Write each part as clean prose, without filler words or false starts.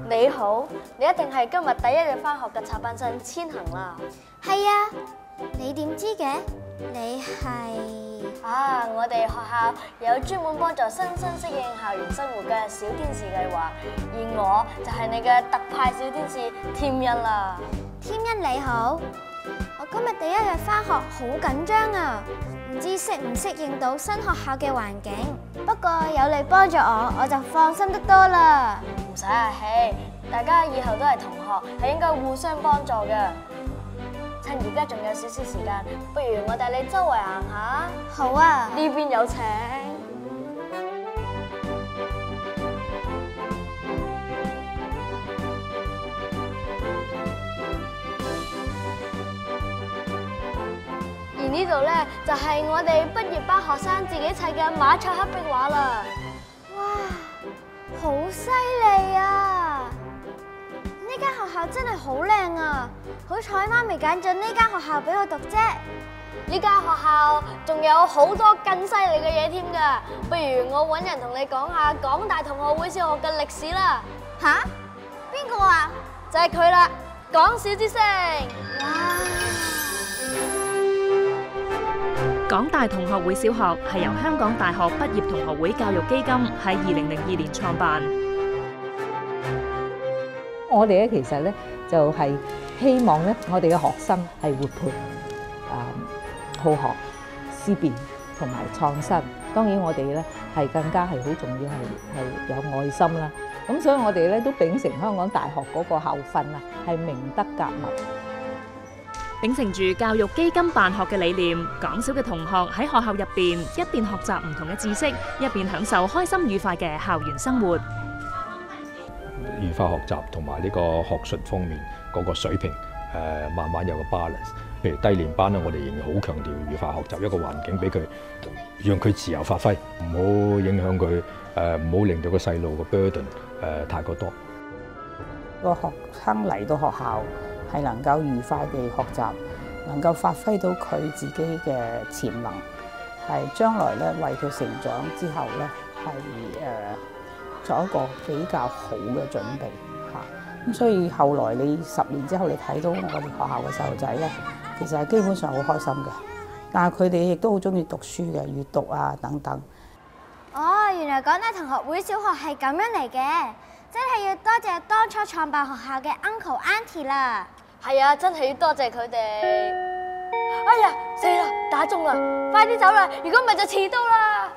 你好，你一定係今日第一日返學嘅插班生千行啦。 係啊，你點知嘅？你係？ 我哋學校有專門幫助新生適應校園生活嘅小天使計劃，而我就係你嘅特派小天使添欣啦。 添欣你好，我今日第一日返學好緊張啊，唔知適唔適應到新學校嘅環境。不過有你幫助我就放心得多啦。 唔使客氣，大家以後都係同學，係應該互相幫助嘅。趁而家仲有少少時間，不如我帶你周圍行下。 好啊， 呢邊有請。而呢度咧就係我哋畢業班學生自己砌嘅馬賽克壁畫啦。 哇，好犀利啊！呢間學校真係好靚啊！好彩媽咪揀咗呢間學校俾我讀啫。 呢間學校仲有好多更犀利嘅嘢添㗎，不如我揾人同你講下港大同學會小學嘅歷史啦。 吓？邊個啊？ 就係佢啦，港小之星。 哇！ 港大同學會小學係由香港大學畢業同學會教育基金喺2002年創辦。 我哋咧其實咧就係希望咧，我哋嘅學生係活潑、好學、思辨同埋創新。當然我哋咧係更加係好重要係有愛心啦。咁所以我哋咧都秉承香港大學嗰個校訓啊，係明德格物。 秉承住教育基金辦學嘅理念，港小嘅同學喺學校入邊一邊學習唔同嘅知識，一邊享受開心愉快嘅校園生活。 愉快學習同埋呢個學術方面嗰個水平，慢慢有個 balance。譬如低年班咧，我哋仍然好強調愉快學習一個環境俾佢，讓佢自由發揮，唔好影響佢，唔好令到個細路個 burden 太過多。 個學生嚟到學校係能夠愉快地學習，能夠發揮到佢自己嘅潛能，係將來咧為佢成長之後咧係做一個比較好嘅準備嚇。咁所以後來你10年之後你睇到我哋學校嘅細路仔咧，其實係基本上好開心嘅，但係佢哋亦都好中意讀書嘅，閱讀啊等等。 哦，原來港大同學會小學係咁樣嚟嘅，真係要多謝當初創辦學校嘅 Uncle Auntie 啦。 係啊，真係要多謝佢哋。哎呀，死啦，打鐘啦，快啲走啦，如果唔係就遲到啦。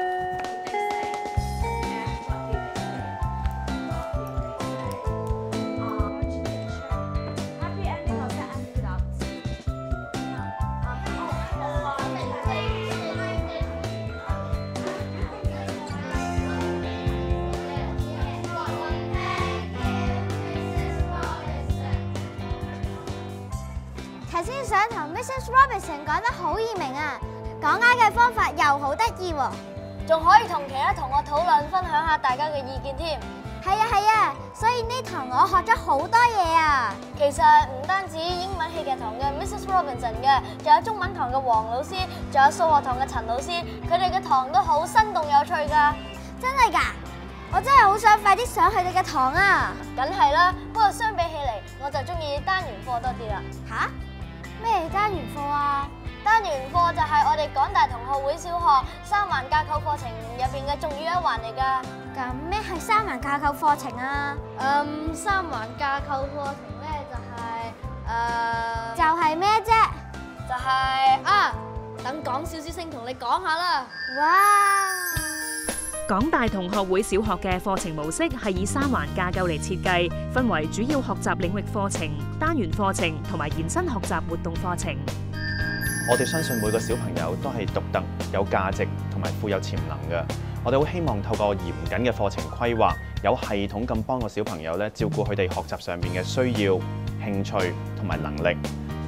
頭先想同 Mrs. Robinson 講得好易明啊，講解嘅方法又好得意喎， 仲可以同其他同學討論，分享下大家嘅意見添。 係啊，所以呢堂我學咗好多嘢啊。 其實唔單止英文戲劇堂嘅 Mrs. Robinson 嘅，仲有中文堂嘅黃老師，仲有數學堂嘅陳老師，佢哋嘅堂都好生動有趣㗎。 真係㗎？我真係好想快啲上佢哋嘅堂啊！ 梗係啦，不過相比起嚟，我就中意單元課多啲啦。 吓？咩單元課啊？ 單元課就係我哋港大同學會小學三環架構課程入邊嘅重要一環嚟㗎。 咁咩係三環架構課程啊？ 三環架構課程咧就係咩啫？ 就係等港小之星同你講下啦。 哇！ 港大同學會小學嘅課程模式係以三環架構嚟設計，分為主要學習領域課程、單元課程同埋延伸學習活動課程。 我哋相信每個小朋友都係獨特、有價值同埋富有潛能嘅。我哋好希望透過嚴謹嘅課程規劃，有系統咁幫個小朋友咧照顧佢哋學習上面嘅需要、興趣同埋能力。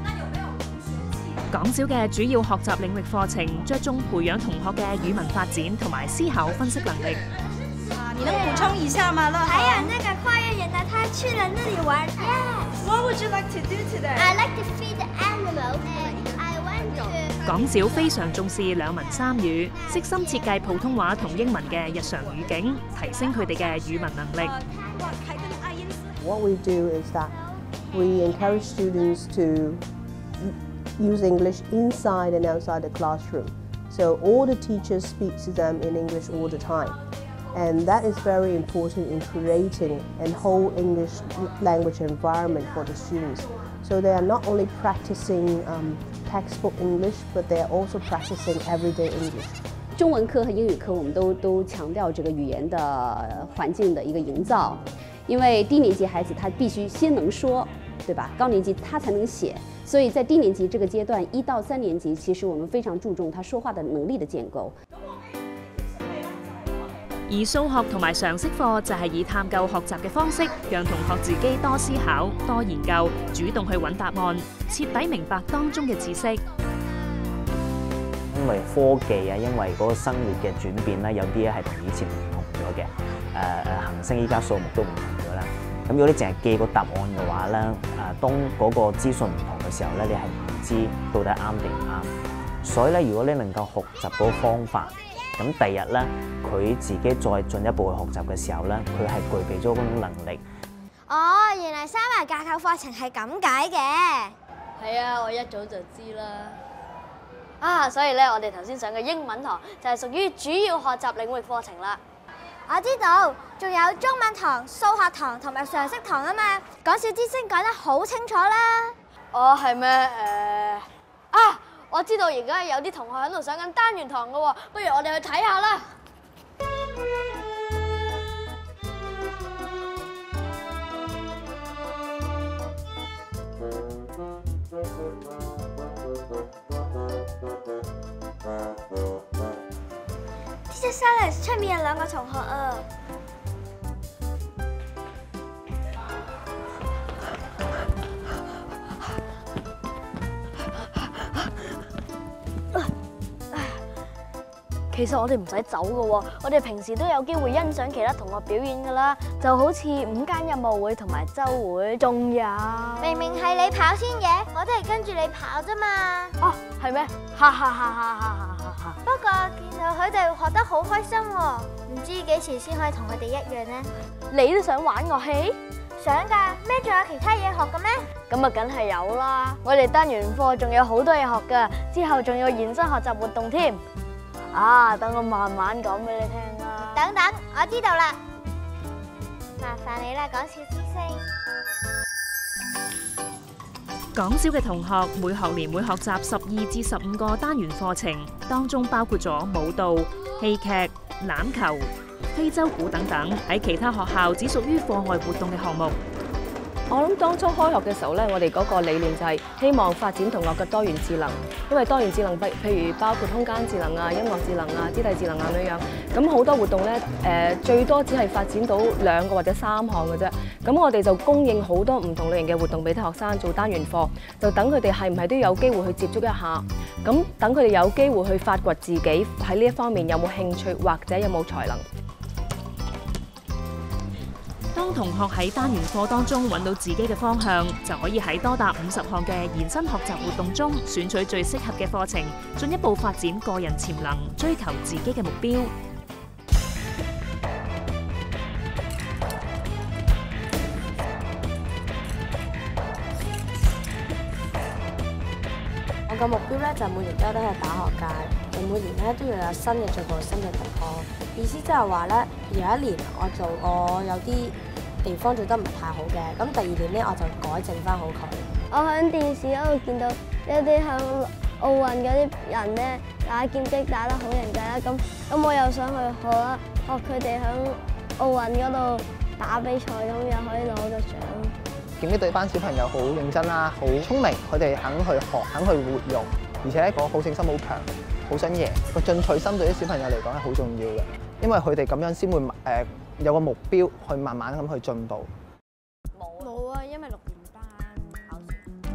港小嘅主要學習領域課程着重培養同學嘅語文發展同埋思考分析能力。 你能補充一下嗎？樂豪？ 還有那個跨越人的他去了那裡玩。Yes. What would you like to do today? I like to feed the animals. I want to. 港小非常重視兩文三語，悉心設計普通話同英文嘅日常語境，提升佢哋嘅語文能力。 What we do is that we encourage students to use English inside and outside the classroom. So all the teachers speak to them in English all the time. And that is very important in creating a whole English language environment for the students. So they are not only practicing textbook English, but they are also practicing everyday English. 中文课和英语课我们都强调这个语言的环境的一个营造，因为低年级孩子他必须先能说，对吧？高年级他才能写，所以在低年级这个阶段，1到3年级，其實我們非常注重他說話的能力的建構。 而數學同埋常識課就係以探究學習嘅方式，讓同學自己多思考、多研究，主動去揾答案，徹底明白當中嘅知識。 因為科技啊，因為嗰個生活嘅轉變咧，有啲咧係同以前唔同咗嘅。行星依家數目都唔同咗啦。咁如果你淨係記個答案嘅話咧，當嗰個資訊唔同嘅時候咧，你係唔知到底啱定唔啱。所以咧，如果你能夠學習嗰個方法，咁第日咧佢自己再進一步去學習嘅時候咧，佢係具備咗嗰種能力。 哦，原來3維架構課程係咁解嘅。 係啊，我一早就知啦。所以咧，我哋頭先上嘅英文堂就係屬於主要學習領域課程啦。 我知道，仲有中文堂、數學堂同埋常識堂啊嘛，講小知識講得好清楚啦。 哦，係咩？我知道而家有啲同學喺度上緊單元堂嘅喎，不如我哋去睇下啦。 Teacher Silas， 出面有2個同學啊。 其實我哋唔使走嘅喎，我哋平時都有機會欣賞其他同學表演㗎啦，就好似午間音樂會同埋週會，仲有明明係你跑先嘅，我都係跟住你跑啫嘛。 哦，係咩？哈哈哈哈哈哈！ 不過見到佢哋學得好開心喎，唔知幾時先可以同佢哋一樣呢？ 你都想玩樂器？ 想㗎，咩仲有其他嘢學嘅咩？ 咁啊，梗係有啦！我哋單元課仲有好多嘢學㗎，之後仲有延伸學習活動添。等我慢慢講俾你聽啦。 等等，我知道啦。麻煩你啦，講小知識。 港小嘅同學每學年會學習12至15個單元課程，當中包括咗舞蹈、戲劇、欖球、非洲鼓等等。喺其他學校只屬於課外活動嘅項目。 我諗當初開學嘅時候咧，我哋嗰個理念就係希望發展同學嘅多元智能，因為多元智能譬如包括空間智能啊、音樂智能啊、肢體智能啊咁樣。咁好多活動咧，最多只係發展到2個或者3項嘅啫。咁我哋就供應好多唔同類型嘅活動俾啲學生做單元課，就等佢哋係唔係都有機會去接觸一下，咁等佢哋有機會去發掘自己喺呢一方面有冇興趣或者有冇才能。 當同學喺單元課當中揾到自己嘅方向，就可以喺多達50項嘅延伸學習活動中選取最適合嘅課程，進一步發展個人潛能，追求自己嘅目標。 我嘅目標咧就每年都喺打學界，就每年咧都要有新嘅進步、新嘅突破。意思即係話咧，有一年我有啲地方做得唔係太好嘅，咁第2年咧我就改正翻好佢。 我喺電視嗰度見到一啲響奧運嗰啲人咧打劍擊打得好人計啦，咁我又想去學啦，學佢哋響奧運嗰度打比賽，咁又可以攞到獎。 劍擊隊班小朋友好認真啦，好聰明，佢哋肯去學，肯去活用，而且個好勝心好強，好想贏。個進取心對啲小朋友嚟講係好重要嘅，因為佢哋咁樣先會有個目標去慢慢咁去進步。 冇啊，因為6年班考試。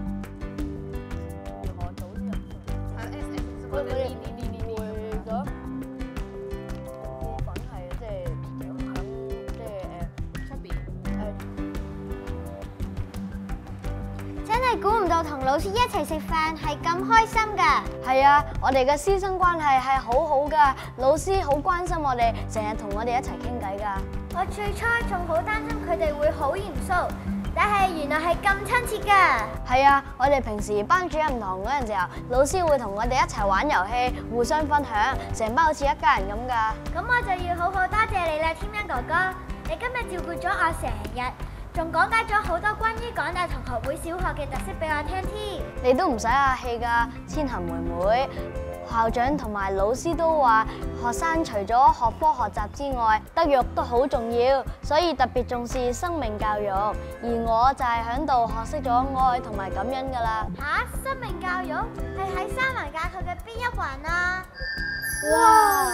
如何早啲入學？佢哋會咁部分係即係出邊真係估唔到同老師一齊食飯係咁開心㗎！ 係啊，我哋嘅師生關係係好好㗎，老師好關心我哋，成日同我哋一齊傾偈㗎。 我最初仲好擔心佢哋會好嚴肅，但係原來係咁親切㗎。 係啊，我哋平時班主任堂嗰陣時候，老師會同我哋一齊玩遊戲，互相分享，成班好似一家人咁㗎。 咁我就要好好多謝你啦，添恩哥哥，你今日照顧咗我成日，仲講解咗好多關於港大同學會小學嘅特色俾我聽添。 你都唔使客氣㗎，千行妹妹。校長同埋老師都話，學生除咗學科學習之外，德育都好重要，所以特別重視生命教育。而我就係喺度學識咗愛同埋感恩㗎啦。 嚇，生命教育係喺三環架構嘅邊一環啊？ 哇！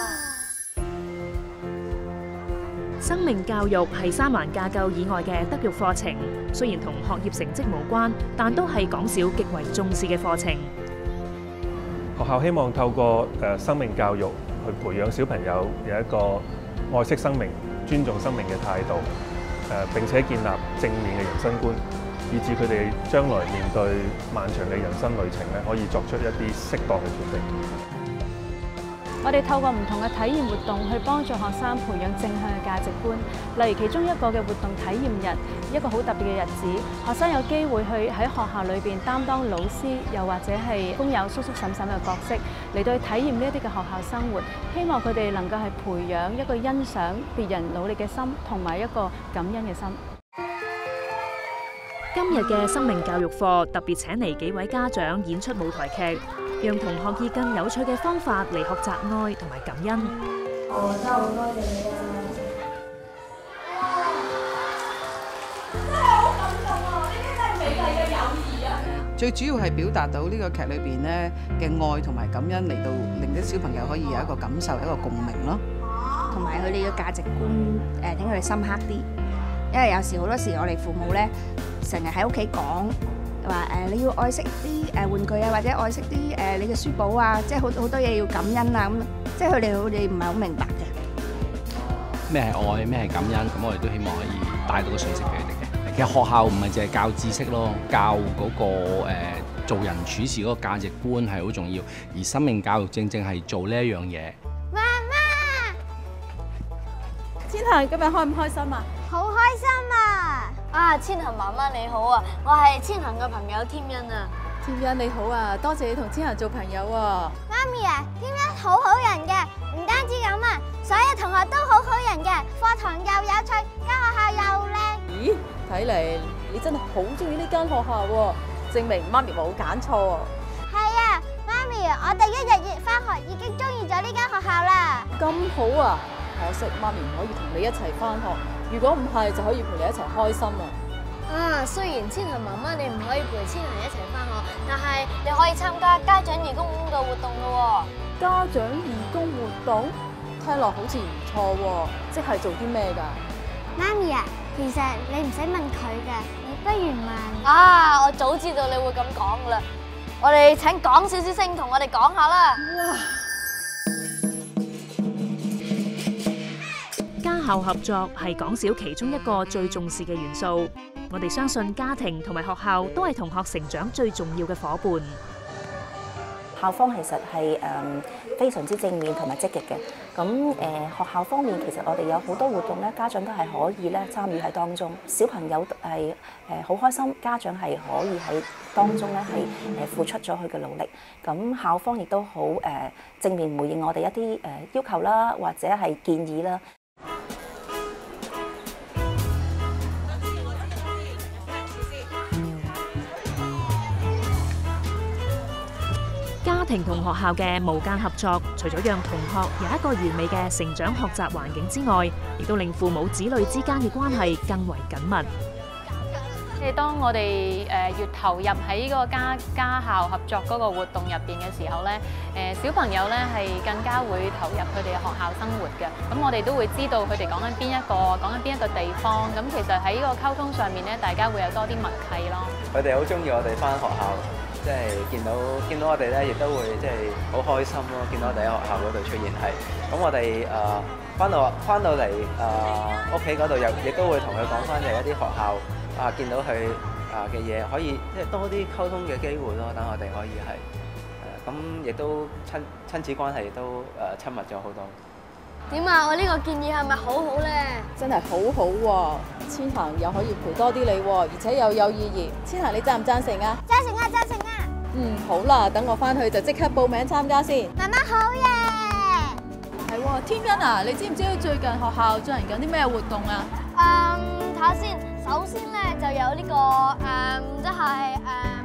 生命教育係三環架構以外嘅德育課程，雖然同學業成績無關，但都係港小極為重視嘅課程。 學校希望透過生命教育去培養小朋友有一個愛惜生命、尊重生命嘅態度，並且建立正面嘅人生觀，以致佢哋將來面對漫長嘅人生旅程咧，可以作出一啲適當嘅決定。 我哋透過唔同嘅體驗活動去幫助學生培養正向嘅價值觀，例如其中一個嘅活動體驗日，一個好特別嘅日子，學生有機會去喺學校裏邊擔當老師，又或者係工友叔叔嬸嬸嘅角色，嚟到去體驗呢一啲嘅學校生活，希望佢哋能夠係培養一個欣賞別人努力嘅心，同埋一個感恩嘅心。 今日嘅生命教育課特別請嚟幾位家長演出舞台劇，讓同學以更有趣嘅方法嚟學習愛同埋感恩。 我真係好多謝你啊！ 真係好感動啊！呢啲真係美麗嘅友誼啊！ 最主要係表達到呢個劇裏邊咧嘅愛同埋感恩，嚟到令啲小朋友可以有一個感受、一個共鳴咯。 同埋佢哋嘅價值觀等佢哋深刻啲，因為有時好多時我哋父母咧成日喺屋企講。話你要愛惜啲玩具啊，或者愛惜啲你嘅書簿啊，即係好多嘢要感恩啊咁，即係佢哋唔係好明白嘅。 咩係愛，咩係感恩，咁我哋都希望可以帶到個信息俾佢哋嘅。其實學校唔係淨係教知識咯，教嗰個做人處事嗰個價值觀係好重要，而生命教育正正係做呢一樣嘢。 媽媽， 千行今日開唔開心啊？ 好開心啊！ 啊，千行媽媽你好啊，我係千行嘅朋友添恩啊。 添恩你好啊，多謝你同千行做朋友喎。 媽咪啊，添恩好好人嘅，唔單止咁啊，所有同學都好好人嘅，課堂又有趣，間學校又靚。 咦，睇嚟你真係好中意呢間學校喎，證明媽咪冇揀錯喎。 係啊，媽咪，我哋一日返學已經中意咗呢間學校啦。 咁好啊，可惜媽咪唔可以同你一齊返學。如果唔係，就可以陪你一齊開心啊！ 啊，雖然千行媽媽你唔可以陪千行一齊返學，但係你可以參加家長義工嘅活動㗎喎。 家長義工活動聽落好似唔錯喎，即係做啲咩㗎？ 媽咪啊，其實你唔使問佢㗎，你不如問。 啊，我早知道你會咁講㗎啦，我哋請講少少聲同我哋講下啦。 哇！ 家校合作係港小其中一個最重視嘅元素。我哋相信家庭同埋學校都係同學成長最重要嘅夥伴。 校方其實係非常之正面同埋積極嘅。咁學校方面，其實我哋有好多活動咧，家長都係可以咧參與喺當中。小朋友係好開心，家長係可以喺當中咧係付出咗佢嘅努力。咁校方亦都好正面回應我哋一啲要求啦，或者係建議啦。 家庭同學校嘅無間合作，除咗讓同學有一個完美嘅成長學習環境之外，亦都令父母子女之間嘅關係更為緊密。 即係當我哋越投入喺呢個家校合作嗰個活動入邊嘅時候咧，小朋友咧係更加會投入佢哋嘅學校生活嘅。咁我哋都會知道佢哋講緊邊一個地方。咁其實喺呢個溝通上面咧，大家會有多啲默契咯。 佢哋好中意我哋返學校，即係見到我哋咧，亦都會即係好開心咯。見到我哋喺學校嗰度出現係，咁我哋返到嚟屋企嗰度亦都會同佢講返就係一啲學校。見到佢嘅嘢，可以即係多啲溝通嘅機會咯。等我哋可以係咁，亦都親子關係亦都親密咗好多。 點啊？我呢個建議係咪好好咧？ 真係好好喎！千行又可以陪多啲你喎，而且又有意義。千行你贊唔贊成啊？ 贊成啊！贊成啊！ 好啦，等我翻去就即刻報名參加先。 媽媽好嘢！ 係喎，天恩啊，你知唔知道最近學校進行緊啲咩活動啊？ 睇下先，首先咧就有呢個即係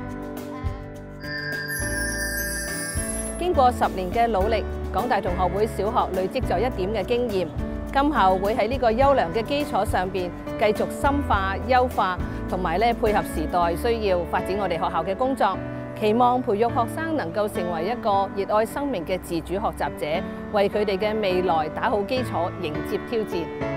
經過10年嘅努力，港大同學會小學累積咗1點嘅經驗，今後會喺呢個優良嘅基礎上邊繼續深化、優化，同埋咧配合時代需要發展我哋學校嘅工作，期望培育學生能夠成為一個熱愛生命嘅自主學習者，為佢哋嘅未來打好基礎，迎接挑戰。